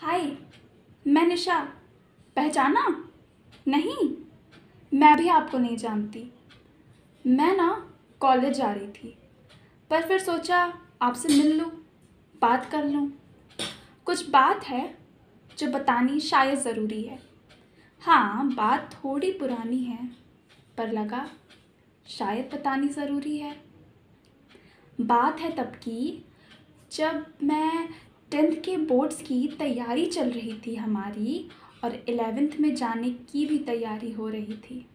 हाय, मैं निशा। पहचाना? नहीं, मैं भी आपको नहीं जानती। मैं ना कॉलेज जा रही थी, पर फिर सोचा आपसे मिल लूँ, बात कर लूँ। कुछ बात है जो बतानी शायद ज़रूरी है। हाँ, बात थोड़ी पुरानी है, पर लगा शायद बतानी ज़रूरी है। बात है तब की, जब मैं 10th के बोर्ड्स की तैयारी चल रही थी हमारी, और 11th में जाने की भी तैयारी हो रही थी।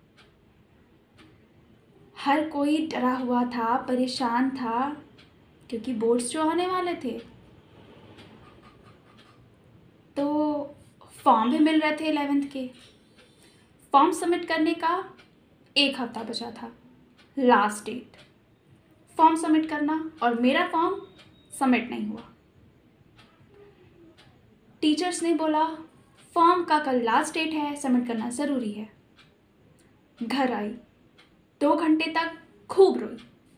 हर कोई डरा हुआ था, परेशान था, क्योंकि बोर्ड्स जो आने वाले थे। तो फॉर्म भी मिल रहे थे 11th के। फॉर्म सबमिट करने का 1 हफ्ता बचा था, लास्ट डेट फॉर्म सबमिट करना, और मेरा फॉर्म सबमिट नहीं हुआ। टीचर्स ने बोला फॉर्म का कल लास्ट डेट है, सबमिट करना ज़रूरी है। घर आई, 2 घंटे तक खूब रोई।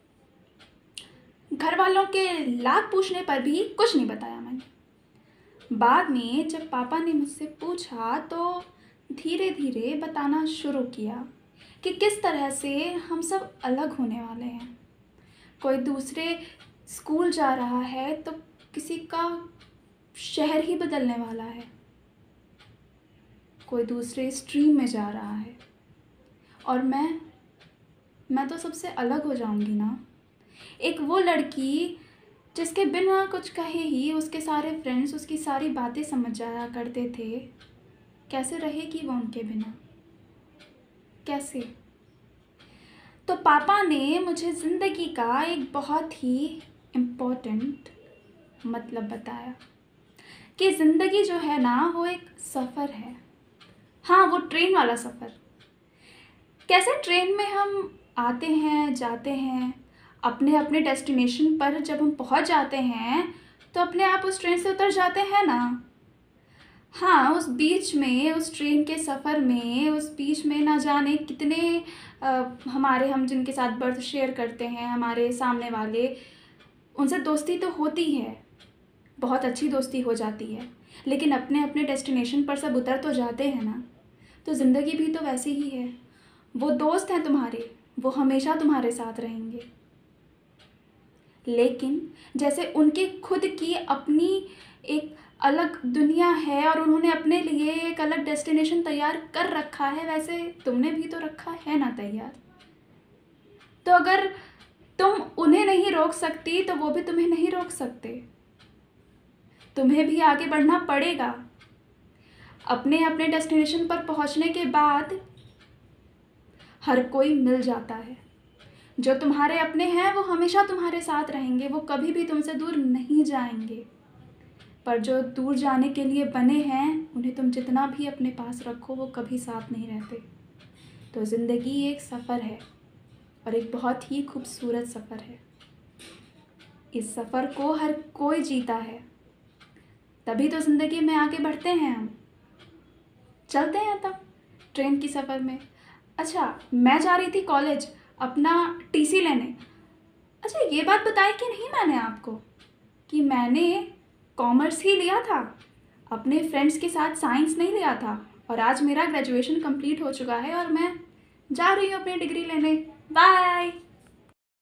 घर वालों के लाख पूछने पर भी कुछ नहीं बताया मैंने। बाद में जब पापा ने मुझसे पूछा तो धीरे धीरे बताना शुरू किया कि किस तरह से हम सब अलग होने वाले हैं। कोई दूसरे स्कूल जा रहा है तो किसी का शहर ही बदलने वाला है, कोई दूसरे स्ट्रीम में जा रहा है, और मैं तो सबसे अलग हो जाऊंगी ना। एक वो लड़की जिसके बिना कुछ कहे ही उसके सारे फ्रेंड्स उसकी सारी बातें समझ जाया करते थे, कैसे रहेगी वो उनके बिना? कैसे? तो पापा ने मुझे ज़िंदगी का एक बहुत ही इम्पोर्टेंट मतलब बताया कि ज़िंदगी जो है ना, वो एक सफ़र है। हाँ, वो ट्रेन वाला सफ़र। कैसे ट्रेन में हम आते हैं, जाते हैं, अपने अपने डेस्टिनेशन पर जब हम पहुंच जाते हैं तो अपने आप उस ट्रेन से उतर जाते हैं ना। हाँ, उस बीच में, उस ट्रेन के सफ़र में, उस बीच में ना जाने कितने हम जिनके साथ बर्थ शेयर करते हैं, हमारे सामने वाले, उनसे दोस्ती तो होती है, बहुत अच्छी दोस्ती हो जाती है, लेकिन अपने अपने डेस्टिनेशन पर सब उतर तो जाते हैं ना। तो ज़िंदगी भी तो वैसी ही है। वो दोस्त हैं तुम्हारे, वो हमेशा तुम्हारे साथ रहेंगे, लेकिन जैसे उनकी खुद की अपनी एक अलग दुनिया है और उन्होंने अपने लिए एक अलग डेस्टिनेशन तैयार कर रखा है, वैसे तुमने भी तो रखा है ना तैयार। तो अगर तुम उन्हें नहीं रोक सकती तो वो भी तुम्हें नहीं रोक सकते। तुम्हें भी आगे बढ़ना पड़ेगा। अपने अपने डेस्टिनेशन पर पहुंचने के बाद हर कोई मिल जाता है। जो तुम्हारे अपने हैं वो हमेशा तुम्हारे साथ रहेंगे, वो कभी भी तुमसे दूर नहीं जाएंगे। पर जो दूर जाने के लिए बने हैं, उन्हें तुम जितना भी अपने पास रखो वो कभी साथ नहीं रहते। तो ज़िंदगी एक सफ़र है, और एक बहुत ही खूबसूरत सफ़र है। इस सफ़र को हर कोई जीता है, तभी तो ज़िंदगी में आगे बढ़ते हैं हम। चलते हैं तब ट्रेन की सफ़र में। अच्छा, मैं जा रही थी कॉलेज अपना टीसी लेने। अच्छा, ये बात बताई कि नहीं मैंने आपको कि मैंने कॉमर्स ही लिया था, अपने फ्रेंड्स के साथ साइंस नहीं लिया था, और आज मेरा ग्रेजुएशन कंप्लीट हो चुका है और मैं जा रही हूँ अपनी डिग्री लेने। बाय।